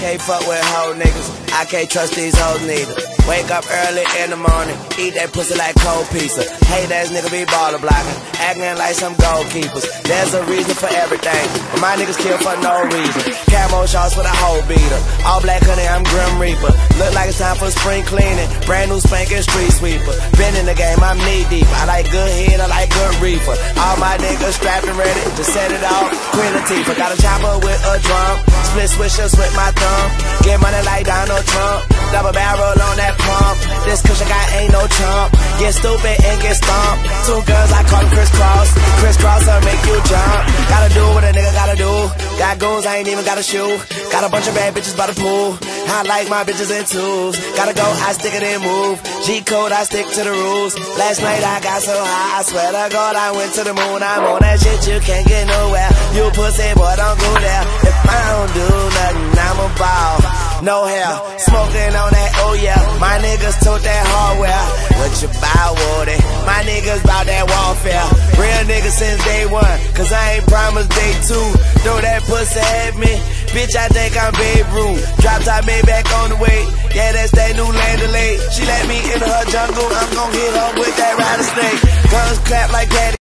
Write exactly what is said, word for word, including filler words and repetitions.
can't fuck with hoe niggas. I can't trust these hoes neither. Wake up early in the morning, eat that pussy like cold pizza. Hate ass nigga be baller blocking, acting like some goalkeepers. There's a reason for everything, but my niggas kill for no reason. Camo shots with a hoe beater, all black honey, I'm Grim Reaper. Look like it's time for spring cleaning, brand new spanking street sweeper. Been in the game, I'm knee deep. I like good head, I like good reefer. All my niggas strapped and ready to set it off. Queen Latifah, got a chopper with a drum, split swishers with my thumb. Get money like Donald Trump, double barrel on that pump. This cushion guy ain't no chump. Get stupid and get stomped. Two guns, I call them crisscross. Crisscross will make you jump. Gotta do what a nigga gotta do. Got goons, I ain't even got a shoe. Got a bunch of bad bitches by the pool. I like my bitches in twos. Gotta go, I stick it and move. G code, I stick to the rules. Last night I got so high, I swear to God I went to the moon. I'm on that shit, you can't get nowhere. You pussy boy, don't go there. If I don't do nothing, I'm a ball. No hair, smoking on that, oh yeah. My niggas took that hardware. What you buy, Woody? My niggas bout that warfare. Real niggas since day one, cause I ain't promised day two. Throw that pussy at me, bitch, I think I'm Babe Ruth. Drop top made back on the way, yeah, that's that new land delay. She let me into her jungle, I'm gon' hit her with that rattlesnake. Guns clap like that.